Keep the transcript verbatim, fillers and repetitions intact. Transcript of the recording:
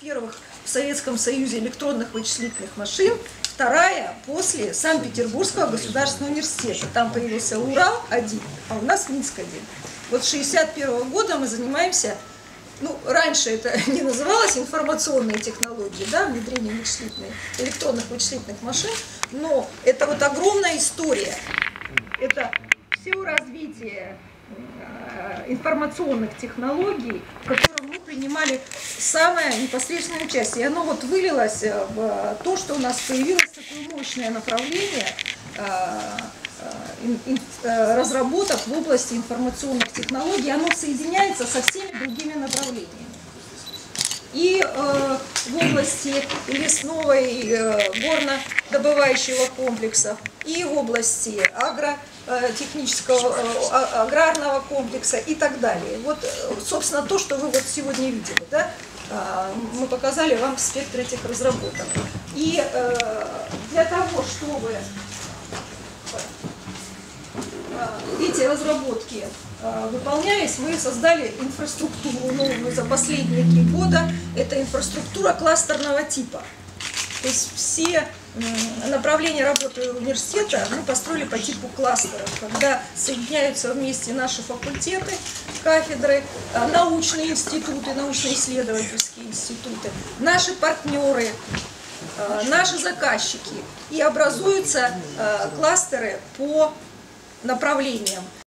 первых в Советском Союзе электронных вычислительных машин, вторая после Санкт-Петербургского государственного университета. Там появился Урал один, а у нас Минск один. Вот с шестьдесят первого года мы занимаемся, ну, раньше это не называлось информационные технологии, да, внедрение вычислительных, электронных вычислительных машин, но это вот огромная история. Это все развитие информационных технологий, в котором мы принимали самое непосредственное участие. И оно вот вылилось в то, что у нас появилось такое мощное направление разработок в области информационных технологий. Оно соединяется со всеми другими направлениями. И э, в области лесного и э, горнодобывающего комплекса, и в области агротехнического, э, аграрного комплекса и так далее. Вот, собственно, то, что вы вот сегодня видели, да? э, мы показали вам спектр этих разработок. И э, для того, чтобы эти разработки выполнялись, мы создали инфраструктуру новую за последние три года. Это инфраструктура кластерного типа. То есть все направления работы университета мы построили по типу кластеров, когда соединяются вместе наши факультеты, кафедры, научные институты, научно-исследовательские институты, наши партнеры, наши заказчики, и образуются кластеры по направлениям.